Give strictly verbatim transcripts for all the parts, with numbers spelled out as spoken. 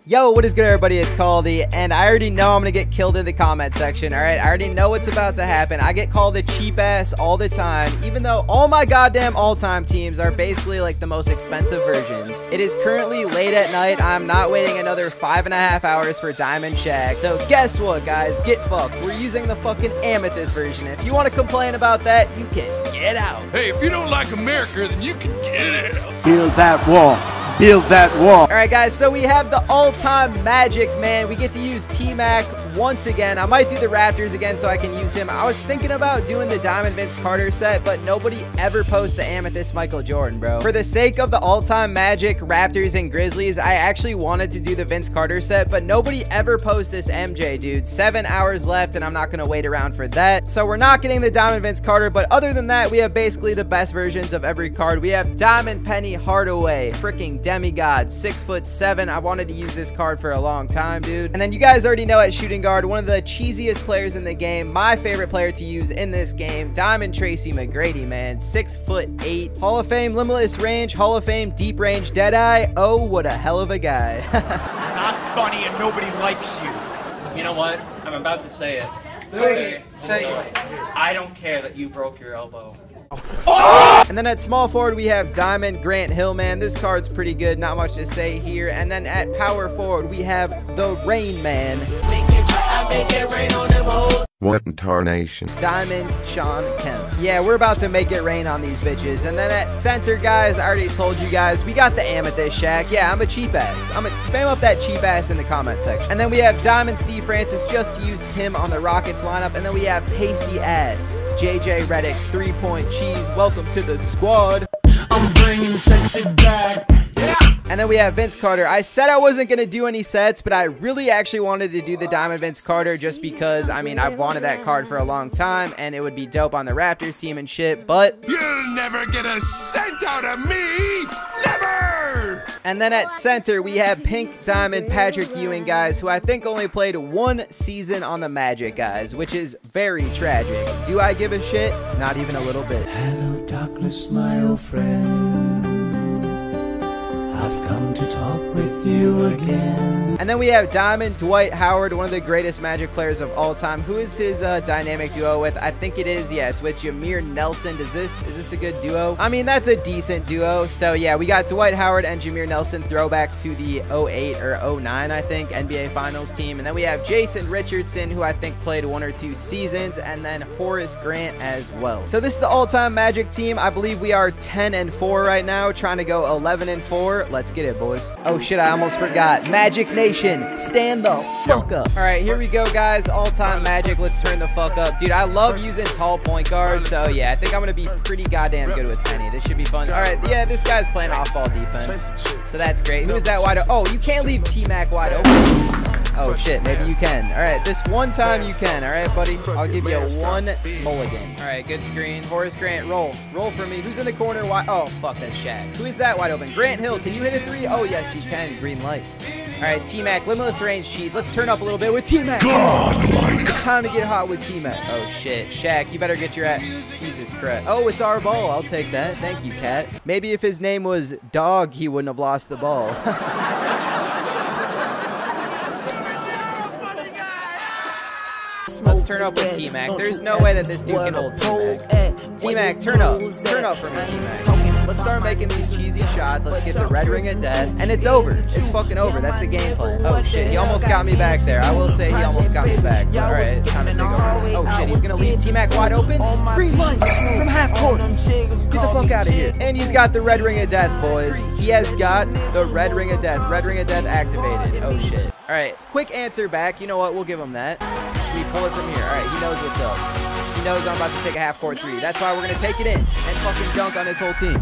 Yo, what is good, everybody? It's Caldy, and I already know I'm gonna get killed in the comment section, all right? I already know what's about to happen. I get called a cheap ass all the time, even though all my goddamn all-time teams are basically like the most expensive versions. It is currently late at night. I'm not waiting another five and a half hours for Diamond Shaq. So guess what, guys? Get fucked. We're using the fucking Amethyst version. If you want to complain about that, you can get out. Hey, if you don't like America, then you can get out. Build that wall. Build that wall. All right, guys, so we have the all-time Magic Man. We get to use T-Mac once again. I might do the Raptors again so I can use him. I was thinking about doing the Diamond Vince Carter set, but nobody ever posts the Amethyst Michael Jordan, bro. For the sake of the all-time Magic, Raptors, and Grizzlies, I actually wanted to do the Vince Carter set, but nobody ever posts this M J, dude. Seven hours left, and I'm not going to wait around for that. So we're not getting the Diamond Vince Carter, but other than that, we have basically the best versions of every card. We have Diamond Penny Hardaway, freaking demigod, six foot seven. I wanted to use this card for a long time, dude. And then you guys already know at shooting guard, one of the cheesiest players in the game, my favorite player to use in this game, Diamond Tracy McGrady, man, six foot eight, Hall of Fame limitless range, Hall of Fame deep range Deadeye. Oh, what a hell of a guy. Not funny and nobody likes you. You know what? I'm about to say it. Say Okay. So, I don't care that you broke your elbow. And then at small forward, we have Diamond Grant Hill, man. This card's pretty good. Not much to say here. And then at power forward, we have the Rain Man. What in tarnation? Diamond Sean Kemp. Yeah, we're about to make it rain on these bitches. And then at center, guys, I already told you guys, we got the Amethyst Shaq. Yeah, I'm a cheap ass. I'm a spam up that cheap ass in the comment section. And then we have Diamond Steve Francis, just used him on the Rockets lineup. And then we have pasty ass J J Redick, three point cheese. Welcome to the squad. I'm bringing sexy back. Yeah. And then we have Vince Carter. I said I wasn't going to do any sets, but I really actually wanted to do the Diamond Vince Carter just because, I mean, I've wanted that card for a long time, and it would be dope on the Raptors team and shit, but... You'll never get a cent out of me! Never! And then at center, we have Pink Diamond Patrick Ewing, guys, who I think only played one season on the Magic, guys, which is very tragic. Do I give a shit? Not even a little bit. Hello, darkness, my old friend. I've come to talk with you again. And then we have Diamond Dwight Howard, one of the greatest Magic players of all time. Who is his uh, dynamic duo with? I think it is, yeah, it's with Jameer Nelson. Does this, is this a good duo? I mean, that's a decent duo. So yeah, we got Dwight Howard and Jameer Nelson, throwback to the oh eight or oh nine, I think, N B A Finals team. And then we have Jason Richardson, who I think played one or two seasons, and then Horace Grant as well. So this is the all-time Magic team. I believe we are ten and four right now, trying to go eleven and four. Let's get it, boys. Oh shit, I almost forgot. Magic Nation, stand the fuck up. All right, here we go, guys. All-time Magic. Let's turn the fuck up. Dude, I love using tall point guards, so yeah, I think I'm gonna be pretty goddamn good with Penny. This should be fun. All right, yeah, this guy's playing off-ball defense, so that's great. Who is that wide open? Oh, you can't leave T-Mac wide open. Oh shit, maybe you can. All right, this one time you can. All right, buddy, I'll give you one mulligan. All right, good screen. Horace Grant, roll. Roll for me. Who's in the corner? Wide? Oh, fuck, that's Shaq. Who is that wide open? Grant Hill, can you hit a three? Oh, yes, you can. Green light. All right, T-Mac, limitless range cheese. Let's turn up a little bit with T-Mac. It's time to get hot with T-Mac. Oh, shit. Shaq, you better get your ass. Jesus Christ. Oh, it's our ball. I'll take that. Thank you, Cat. Maybe if his name was Dog, he wouldn't have lost the ball. Let's turn up with T-Mac. There's no way that this dude can hold T-Mac. T-Mac, turn up. Turn up for me, T-Mac. Let's start making these cheesy shots. Let's get the red ring of death. And it's over. It's fucking over. That's the game plan. Oh, shit. He almost got me back there. I will say he almost got me back. All right, time to take over. Oh, shit. He's going to leave T-Mac wide open. Green light from half court. Get the fuck out of here. And he's got the red ring of death, boys. He has got the red ring of death. Red ring of death activated. Oh, shit. All right, quick answer back. You know what? We'll give him that. Should we pull it from here? All right, he knows what's up. He knows I'm about to take a half-court three. That's why we're going to take it in and fucking dunk on his whole team.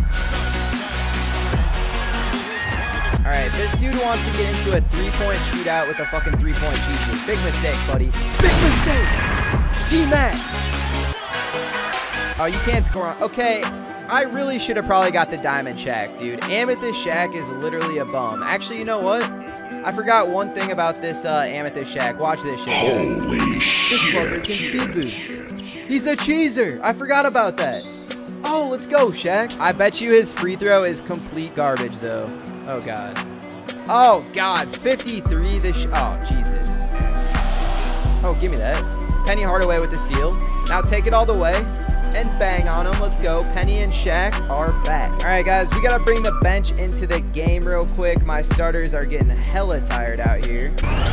All right, this dude wants to get into a three-point shootout with a fucking three-point cheese. Big mistake, buddy. Big mistake! T-Mac! Oh, you can't score on... Okay, I really should have probably got the Diamond Shaq, dude. Amethyst Shaq is literally a bum. Actually, you know what? I forgot one thing about this uh, Amethyst Shaq. Watch this shit, guys. This fucker can speed boost. He's a cheeser. I forgot about that. Oh, let's go, Shaq. I bet you his free throw is complete garbage, though. Oh, God. Oh, God. fifty-three. This. Sh oh, Jesus. Oh, give me that. Penny Hardaway with the steal. Now take it all the way and bang on him. Let's go. Penny and Shaq are back. All right, guys. We got to bring the bench into the game real quick. My starters are getting hella tired out here.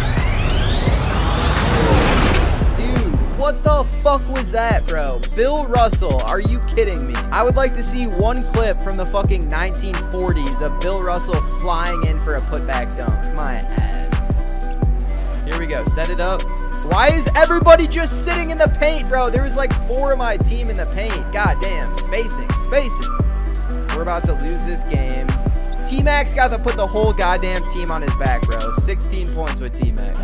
What the fuck was that, bro? Bill Russell, are you kidding me? I would like to see one clip from the fucking nineteen forties of Bill Russell flying in for a putback dunk. My ass. Here we go. Set it up. Why is everybody just sitting in the paint, bro? There was like four of my team in the paint. God damn. Spacing. Spacing. We're about to lose this game. T-Mac's got to put the whole goddamn team on his back, bro. sixteen points with T-Mac.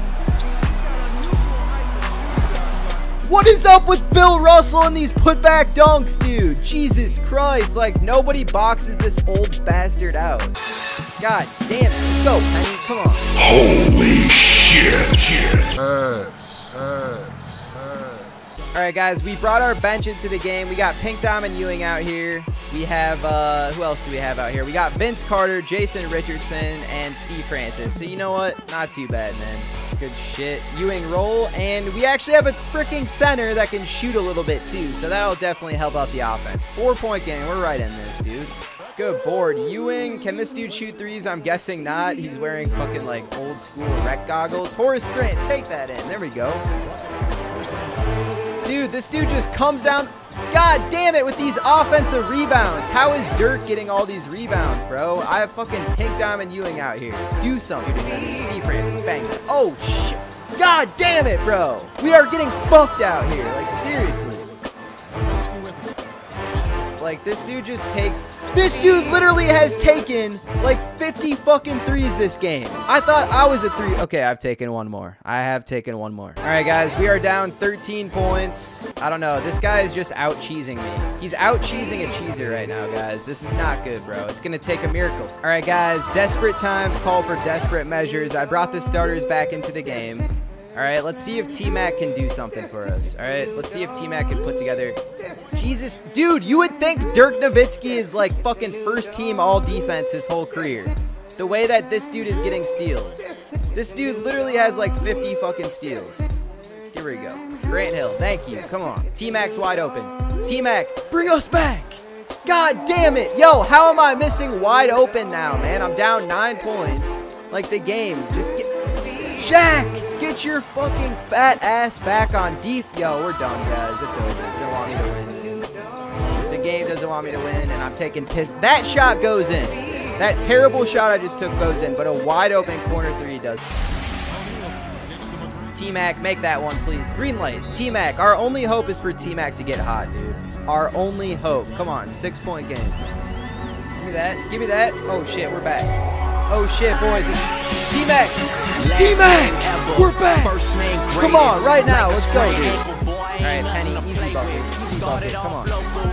What is up with Bill Russell and these putback dunks, dude? Jesus Christ, like nobody boxes this old bastard out. God damn it, let's go, Penny, come on. Holy shit. Hurts, hurts, hurts. All right, guys, we brought our bench into the game. We got Pink Diamond Ewing out here. We have, uh, who else do we have out here? We got Vince Carter, Jason Richardson, and Steve Francis. So you know what? Not too bad, man. Good shit. Ewing roll, and we actually have a freaking center that can shoot a little bit too, so that'll definitely help out the offense. Four-point game. We're right in this, dude. Good board. Ewing, can this dude shoot threes? I'm guessing not. He's wearing fucking like old school rec goggles. Horace Grant, take that in. There we go. Dude, this dude just comes down. God damn it with these offensive rebounds. How is Dirk getting all these rebounds, bro? I have fucking Pink Diamond Ewing out here. Do something. Steve Francis, bang that. Oh, shit. God damn it, bro. We are getting fucked out here. Like, seriously. Like, this dude just takes... This dude literally has taken, like, fifty fucking threes this game. I thought I was a three... Okay, I've taken one more. I have taken one more. All right, guys, we are down thirteen points. I don't know. This guy is just out-cheesing me. He's out-cheesing a cheeser right now, guys. This is not good, bro. It's going to take a miracle. All right, guys, desperate times call for desperate measures. I brought the starters back into the game. All right, let's see if T-Mac can do something for us. All right, let's see if T-Mac can put together... Jesus, dude, you would think Dirk Nowitzki is like fucking first team all defense his whole career. The way that this dude is getting steals. This dude literally has like fifty fucking steals. Here we go. Grant Hill, thank you. Come on. T-Mac's wide open. T-Mac, bring us back. God damn it. Yo, how am I missing wide open now, man? I'm down nine points. Like the game. Just get... Shaq, get your fucking fat ass back on deep. Yo, we're done, guys. It's over. It doesn't want me to win. The game doesn't want me to win, and I'm taking piss. That shot goes in. That terrible shot I just took goes in, but a wide open corner three does. T-Mac, make that one, please. Green light. T-Mac, our only hope is for T-Mac to get hot, dude. Our only hope. Come on, six-point game. Give me that. Give me that. Oh, shit, we're back. Oh, shit, boys. T-Mac. T-Mac, we're back. Come on, right now. Let's go, dude. All right, Penny, easy bucket. Easy bucket. Come on.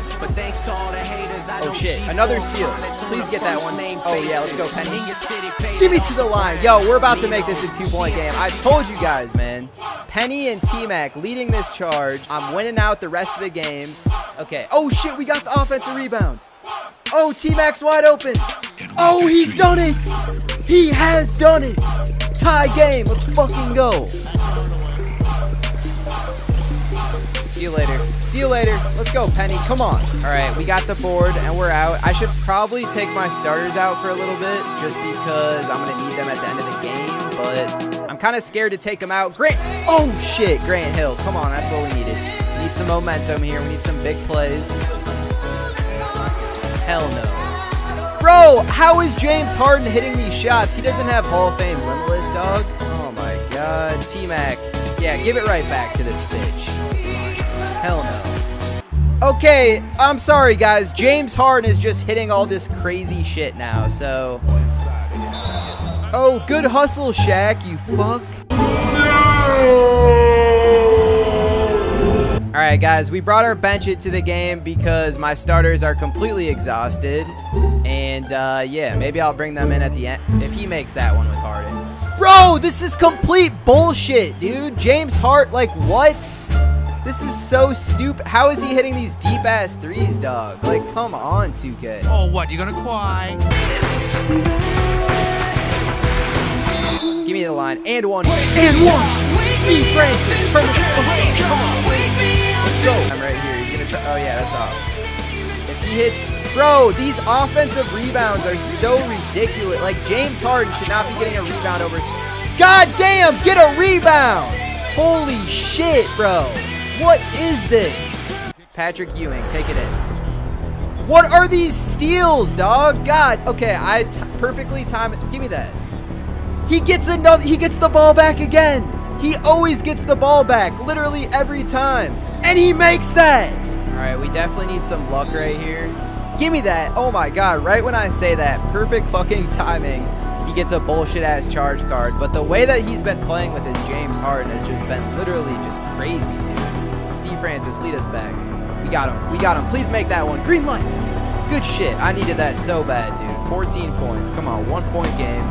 Oh, shit. Another steal. Please get that one. Oh, yeah, let's go, Penny. Give me to the line. Yo, we're about to make this a two-point game. I told you guys, man. Penny and T-Mac leading this charge. I'm winning out the rest of the games. Okay. Oh, shit, we got the offensive rebound. Oh, T-Mac's wide open. Oh, he's done it. He has done it. Tie game. Let's fucking go. See you later. See you later. Let's go, Penny. Come on. All right, we got the board, and we're out. I should probably take my starters out for a little bit, just because I'm going to need them at the end of the game, but I'm kind of scared to take them out. Grant. Oh, shit. Grant Hill. Come on. That's what we needed. We need some momentum here. We need some big plays. Hell no. Bro, how is James Harden hitting these shots? He doesn't have Hall of Fame limitless, dog. Oh, my God. T-Mac. Yeah, give it right back to this bitch. Hell no. Okay, I'm sorry, guys. James Harden is just hitting all this crazy shit now, so... Oh, good hustle, Shaq, you fuck. Alright, guys, we brought our bench into the game because my starters are completely exhausted. And, uh, yeah, maybe I'll bring them in at the end if he makes that one with Harden. Bro, this is complete bullshit, dude. James Hart, like, what? This is so stupid. How is he hitting these deep-ass threes, dog? Like, come on, two K. Oh, what? You gonna cry? Give me the line. And one. And one. Steve Francis. Permanent. Come on. Let's go. I'm right here. He's going to try. Oh, yeah, that's off. If he hits. Bro, these offensive rebounds are so ridiculous. Like, James Harden should not be getting a rebound over. God damn, get a rebound. Holy shit, bro. What is this? Patrick Ewing, take it in. What are these steals, dog? God. Okay, I t perfectly timed. Give me that. He gets another. He gets the ball back again. He always gets the ball back, literally every time, and he makes that. All right, we definitely need some luck right here. Give me that. Oh my God! Right when I say that, perfect fucking timing. He gets a bullshit ass charge card, but the way that he's been playing with his James Harden has just been literally just crazy, dude. Steve Francis, lead us back. We got him. We got him. Please make that one. Green light. Good shit. I needed that so bad, dude. fourteen points. Come on, one point game.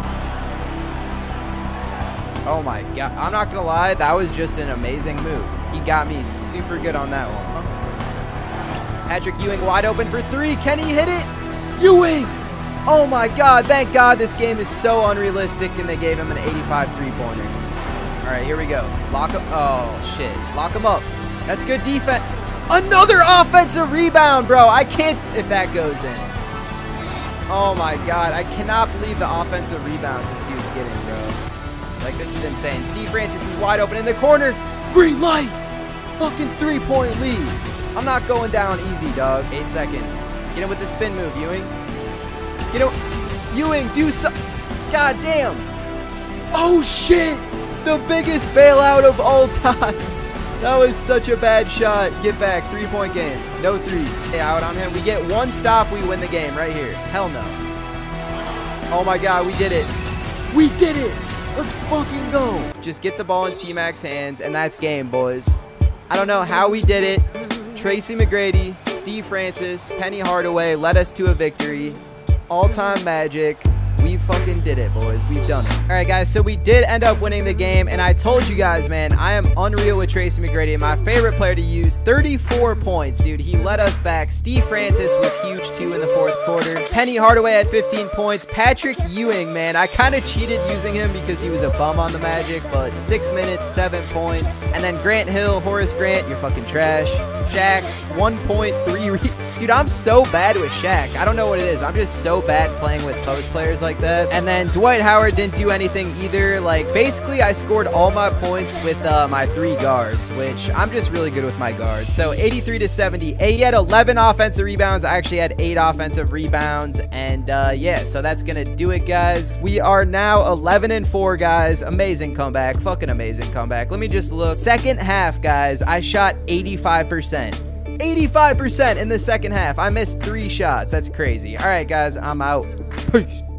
Oh my God. I'm not going to lie. That was just an amazing move. He got me super good on that one. Patrick Ewing wide open for three. Can he hit it? Ewing! Oh my God. Thank God this game is so unrealistic and they gave him an eighty-five three-pointer. All right, here we go. Lock him. Oh, shit. Lock him up. That's good defense. Another offensive rebound, bro. I can't if that goes in. Oh my God. I cannot believe the offensive rebounds this dude's getting, bro. Like, this is insane. Steve Francis is wide open in the corner. Green light. Fucking three-point lead. I'm not going down easy, dog. Eight seconds. Get him with the spin move, Ewing. Get him. Ewing, do so. God damn. Oh, shit. The biggest bailout of all time. That was such a bad shot. Get back. Three-point game. No threes. Stay out on him. We get one stop. We win the game right here. Hell no. Oh, my God. We did it. We did it. Let's fucking go. Just get the ball in T-Mac's hands, and that's game, boys. I don't know how we did it. Tracy McGrady, Steve Francis, Penny Hardaway led us to a victory. All-time Magic. We fucking did it, boys. We've done it. All right, guys, so we did end up winning the game, and I told you guys, man, I am unreal with Tracy McGrady, my favorite player to use. thirty-four points, dude. He led us back. Steve Francis was huge, too, in the fourth quarter. Penny Hardaway had fifteen points. Patrick Ewing, man, I kind of cheated using him because he was a bum on the Magic, but six minutes, seven points. And then Grant Hill, Horace Grant, you're fucking trash. Shaq, one point three. Dude, I'm so bad with Shaq. I don't know what it is. I'm just so bad playing with post players like that. And then Dwight Howard didn't do anything either. Like, basically, I scored all my points with uh, my three guards, which I'm just really good with my guards. So eighty-three to seventy. He had eleven offensive rebounds. I actually had eight offensive rebounds. And uh, yeah, so that's going to do it, guys. We are now eleven and four, guys. Amazing comeback. Fucking amazing comeback. Let me just look. Second half, guys, I shot eighty-five percent. eighty-five percent in the second half. I missed three shots. That's crazy. All right, guys, I'm out. Peace.